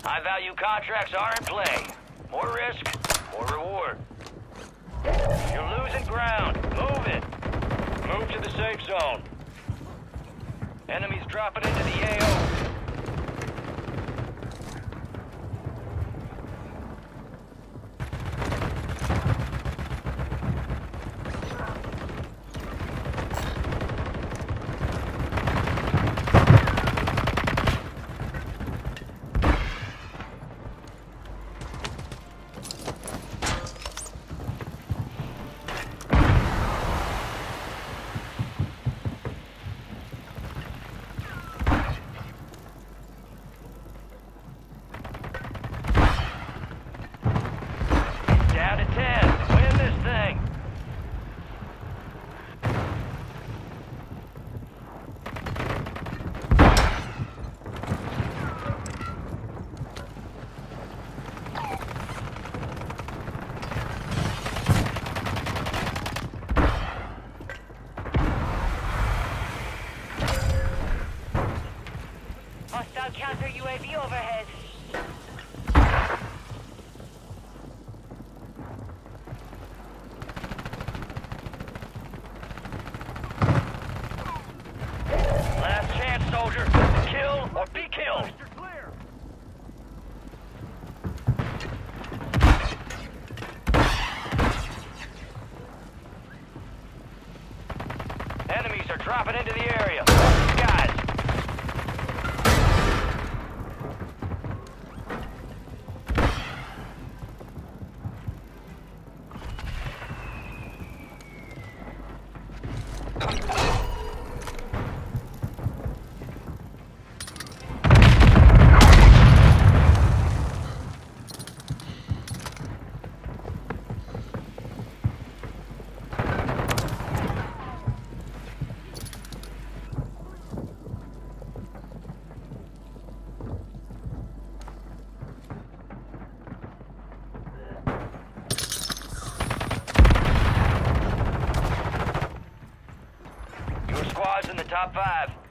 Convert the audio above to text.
High-value contracts are in play. More risk, more reward. You're losing ground. Move it. Move to the safe zone. Enemies dropping into the AO. Down to 10. Win this thing. Hostile counter UAV overhead. Last chance, soldier. Kill or be killed. Enemies are dropping into the area. Guys. Your squad's in the top 5.